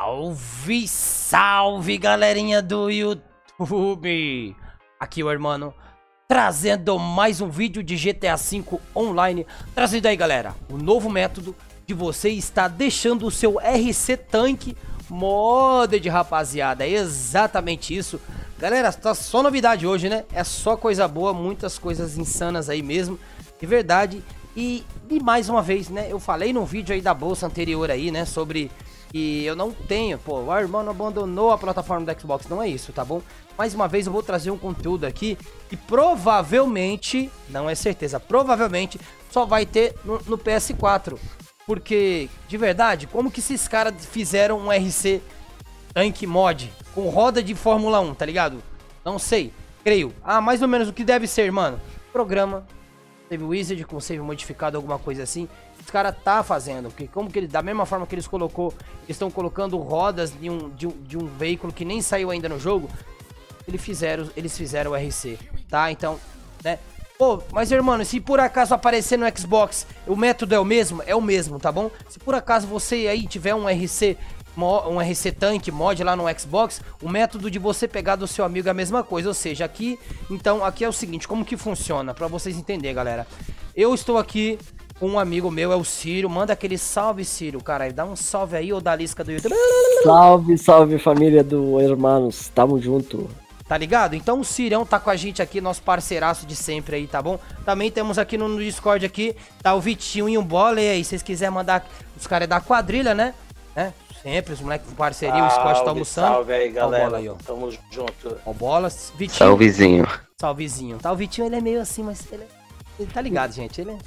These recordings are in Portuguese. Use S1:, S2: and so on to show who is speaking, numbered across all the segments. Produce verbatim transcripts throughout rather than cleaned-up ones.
S1: Salve, salve, galerinha do YouTube! Aqui o irmão trazendo mais um vídeo de G T A cinco Online. Trazendo aí, galera, o novo método de você estar deixando o seu R C Tank modded, rapaziada. É exatamente isso. Galera, tá só novidade hoje, né? É só coisa boa, muitas coisas insanas aí mesmo, de verdade. E, e mais uma vez, né, eu falei no vídeo aí da bolsa anterior aí, né, sobre que eu não tenho, pô, o irmão abandonou a plataforma do Xbox, não é isso, tá bom? Mais uma vez eu vou trazer um conteúdo aqui que provavelmente, não é certeza, provavelmente só vai ter no, no P S quatro. Porque, de verdade, como que esses caras fizeram um R C Tank Mod com roda de Fórmula um, tá ligado? Não sei, creio. Ah, mais ou menos o que deve ser, mano. Programa, save wizard com save modificado, alguma coisa assim. Os caras tá fazendo, porque como que ele, da mesma forma que eles colocou, eles estão colocando rodas de um, de, um, de um veículo que nem saiu ainda no jogo, eles fizeram, eles fizeram o R C, tá? Então, né? Pô, mas irmão, se por acaso aparecer no Xbox, o método é o mesmo? É o mesmo, tá bom? Se por acaso você aí tiver um R C, um R C Tank mod lá no Xbox, o método de você pegar do seu amigo é a mesma coisa, ou seja, aqui, então, aqui é o seguinte, como que funciona, pra vocês entenderem, galera. Eu estou aqui com um amigo meu, é o Ciro, manda aquele salve, Ciro, cara, dá um salve aí, ô Dalisca do YouTube.
S2: Salve, salve família do Hermanos, tamo junto.
S1: Tá ligado? Então o Cirão tá com a gente aqui, nosso parceiraço de sempre aí, tá bom? Também temos aqui no, no Discord aqui, tá o Vitinho e o Bola, e aí, se vocês quiserem mandar os caras da quadrilha, né? né? Sempre, os moleques com parceria, o Scott tá almoçando.
S3: Salve aí, galera.
S1: Ó o Bola aí, ó.
S3: Tamo junto.
S1: Ó o Bola, Vitinho.
S4: Salvezinho.
S1: Salvezinho. Tá, o Vitinho, ele é meio assim, mas ele, é... ele tá ligado, gente, ele é...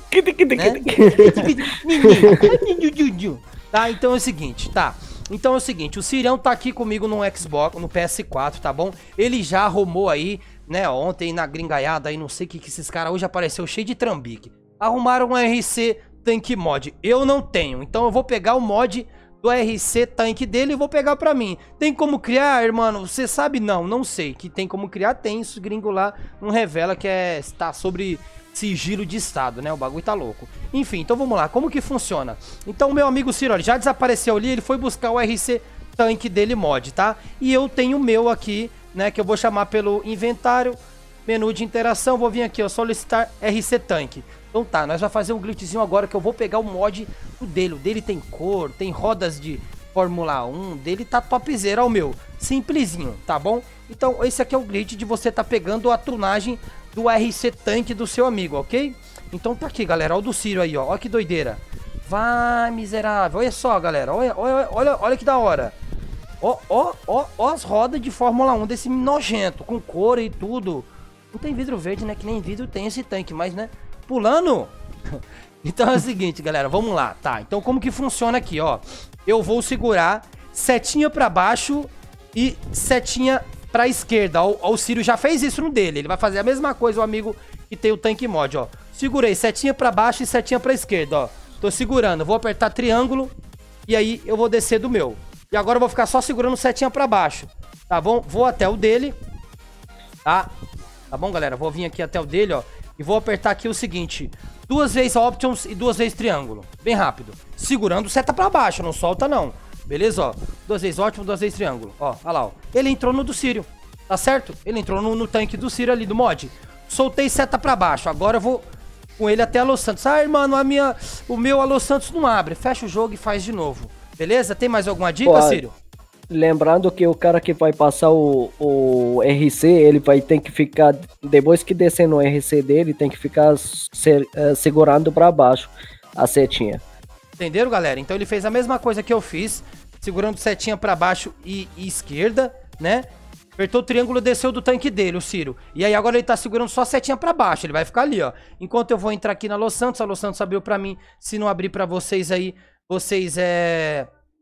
S1: né? Tá, então é o seguinte, tá. Então é o seguinte, o Cirão tá aqui comigo no Xbox, no P S quatro, tá bom? Ele já arrumou aí, né, ontem na gringaiada aí, não sei o que que esses caras hoje apareceu cheio de trambique. Arrumaram um R C Tank Mod, eu não tenho, então eu vou pegar o mod do R C Tank dele e vou pegar pra mim. Tem como criar, irmão? Você sabe? Não, não sei. Que tem como criar, tem, isso gringo lá não revela que é, tá sobre sigilo de estado, né? O bagulho tá louco. Enfim, então vamos lá, como que funciona? Então o meu amigo Ciro, olha, já desapareceu ali, ele foi buscar o R C Tank dele mod, tá? E eu tenho o meu aqui, né, que eu vou chamar pelo inventário, menu de interação, vou vir aqui, ó, solicitar R C Tank. Então tá, nós vamos fazer um glitchzinho agora que eu vou pegar o mod do dele, o dele tem cor, tem rodas de Fórmula um, dele tá topzera, o meu, simplesinho, tá bom? Então esse aqui é o glitch de você tá pegando a tunagem do R C Tank do seu amigo, ok? Então tá aqui, galera, olha o do Ciro aí, ó, olha que doideira. Vai, miserável, olha só, galera, olha, olha, olha, olha que da hora. Ó, ó, ó, ó as rodas de Fórmula um desse nojento, com cor e tudo. Não tem vidro verde, né, que nem vidro tem esse tanque, mas, né, pulando. Então é o seguinte, galera, vamos lá, tá? Então como que funciona aqui, ó? Eu vou segurar setinha pra baixo e setinha pra esquerda. Ó, ó, o Ciro já fez isso no dele, ele vai fazer a mesma coisa, o amigo que tem o Tank Mod, ó. Segurei setinha pra baixo e setinha pra esquerda, ó. Tô segurando, vou apertar triângulo e aí eu vou descer do meu. E agora eu vou ficar só segurando setinha pra baixo, tá bom? Vou até o dele, tá? Tá bom, galera? Vou vir aqui até o dele, ó. E vou apertar aqui o seguinte, duas vezes options e duas vezes triângulo. Bem rápido. Segurando seta pra baixo, não solta não. Beleza, ó. Duas vezes options, duas vezes triângulo. Ó, olha lá, ó. Ele entrou no do Ciro, tá certo? Ele entrou no, no tanque do Ciro ali, do mod. Soltei seta pra baixo. Agora eu vou com ele até a Los Santos. Ah, irmão, a minha, o meu Los Santos não abre. Fecha o jogo e faz de novo. Beleza? Tem mais alguma dica, Pô, Ciro?
S2: Lembrando que o cara que vai passar o, o R C, ele vai ter que ficar, depois que descer no R C dele, tem que ficar se, uh, segurando pra baixo a setinha.
S1: Entenderam, galera? Então ele fez a mesma coisa que eu fiz, segurando setinha pra baixo e, e esquerda, né? Apertou o triângulo, desceu do tanque dele, o Ciro. E aí agora ele tá segurando só setinha pra baixo, ele vai ficar ali, ó. Enquanto eu vou entrar aqui na Los Santos, a Los Santos abriu pra mim, se não abrir pra vocês aí, vocês é...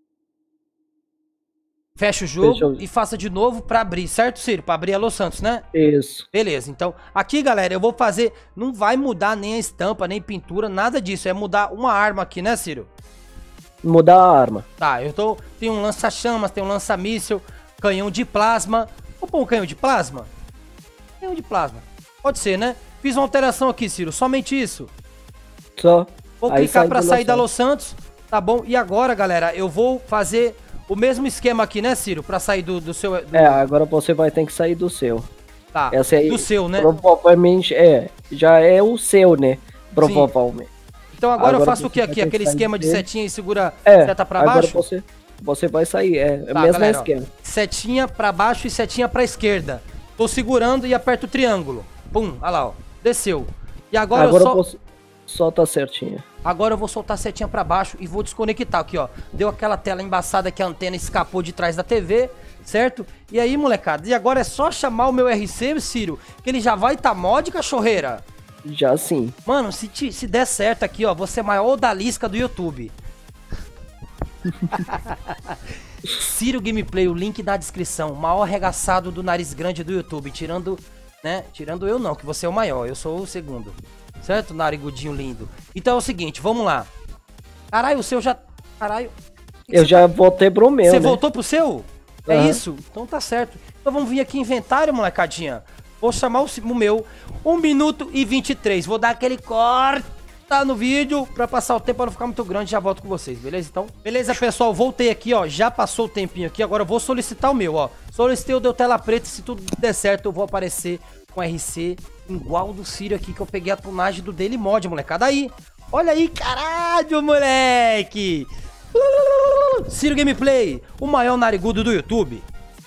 S1: fecha o jogo Fechou. E faça de novo pra abrir, certo, Ciro? Pra abrir a Los Santos, né?
S2: Isso.
S1: Beleza, então, aqui, galera, eu vou fazer... Não vai mudar nem a estampa, nem pintura, nada disso. É mudar uma arma aqui, né, Ciro?
S2: Mudar a arma.
S1: Tá, eu tô... Tem um lança-chamas, tem um lança-míssel, canhão de plasma. Vou pôr um canhão de plasma? Canhão de plasma. Pode ser, né? Fiz uma alteração aqui, Ciro. Somente isso.
S2: Só.
S1: Vou
S2: Aí
S1: clicar
S2: sai
S1: pra
S2: do
S1: sair
S2: Los
S1: da Los Santos, tá bom? E agora, galera, eu vou fazer O mesmo esquema aqui, né, Ciro? Pra sair do, do seu... Do...
S2: É, agora você vai ter que sair do seu.
S1: Tá,
S2: Essa aí,
S1: do seu, né?
S2: Provavelmente, é. Já é o seu, né? Provavelmente.
S1: Sim. Então agora, agora eu faço o que aqui? Aquele esquema de setinha e segura é, seta pra
S2: agora
S1: baixo?
S2: Você, você vai sair, é. É
S1: tá,
S2: mesmo
S1: galera,
S2: esquema.
S1: Ó, setinha pra baixo e setinha pra esquerda. Tô segurando e aperto o triângulo. Pum, olha lá, ó. Desceu. E agora,
S2: agora
S1: eu só...
S2: Você... Solta certinho.
S1: Agora eu vou soltar a setinha pra baixo e vou desconectar aqui, ó. Deu aquela tela embaçada que a antena escapou de trás da T V, certo? E aí, molecada, e agora é só chamar o meu R C, Ciro, que ele já vai tá mod, cachorreira?
S2: Já sim.
S1: Mano, se, te, se der certo aqui, ó, você é maior odalisca do YouTube. Ciro Gameplay, o link na descrição. Maior arregaçado do nariz grande do YouTube. Tirando, né? Tirando eu não, que você é o maior, eu sou o segundo. Certo, narigudinho lindo? Então é o seguinte, vamos lá. Caralho, o seu já... Caralho.
S2: Eu já tá... voltei pro meu,
S1: Você
S2: né?
S1: voltou pro seu? É
S2: uhum.
S1: isso? Então tá certo. Então vamos vir aqui em inventário, molecadinha. Vou chamar o, o meu. um minuto e vinte e três. Vou dar aquele corta no vídeo pra passar o tempo pra não ficar muito grande. Já volto com vocês, beleza? Então, beleza, pessoal. Voltei aqui, ó. Já passou o tempinho aqui. Agora eu vou solicitar o meu, ó. Solicitei o deu tela preta. Se tudo der certo, eu vou aparecer com R C igual do Ciro aqui, que eu peguei a tunagem do Daily Mod, molecada. Aí, olha aí, caralho, moleque. Ciro Gameplay, o maior narigudo do YouTube.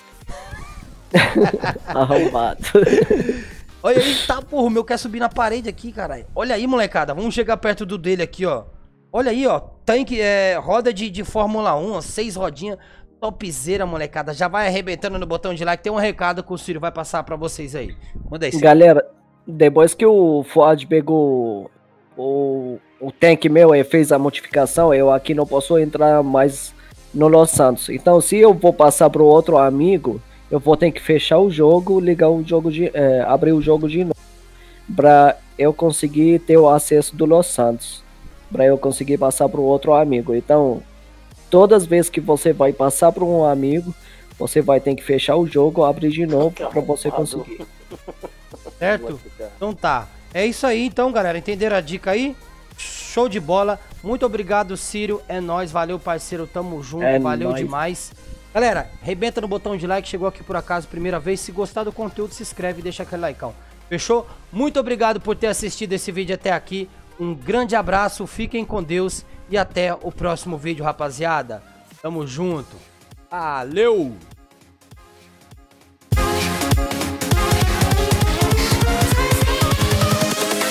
S2: Arrombado.
S1: Olha aí, tá, porra, o meu quer subir na parede aqui, caralho. Olha aí, molecada, vamos chegar perto do dele aqui, ó. Olha aí, ó, tanque, é, roda de, de Fórmula um, ó, seis rodinhas, topzera, molecada. Já vai arrebentando no botão de like, tem um recado que o Ciro vai passar pra vocês aí. Manda aí, Ciro.
S2: Galera, depois que o Fuad pegou o, o tanque meu e fez a modificação, eu aqui não posso entrar mais no Los Santos. Então, se eu vou passar pro outro amigo, eu vou ter que fechar o jogo, ligar o jogo de, é, abrir o jogo de novo, para eu conseguir ter o acesso do Los Santos, para eu conseguir passar pro outro amigo. Então, todas as vezes que você vai passar para um amigo, você vai ter que fechar o jogo, abrir de novo para você conseguir.
S1: Certo? Então tá. É isso aí então, galera. Entenderam a dica aí? Show de bola. Muito obrigado, Ciro. É nóis. Valeu, parceiro. Tamo junto.
S2: É
S1: Valeu
S2: nóis.
S1: demais. Galera, arrebenta no botão de like. Chegou aqui por acaso, primeira vez. Se gostar do conteúdo, se inscreve e deixa aquele likeão. Fechou? Muito obrigado por ter assistido esse vídeo até aqui. Um grande abraço. Fiquem com Deus. E até o próximo vídeo, rapaziada. Tamo junto. Valeu!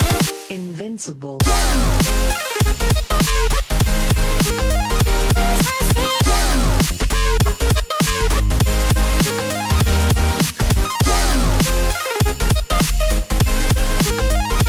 S3: Invincible.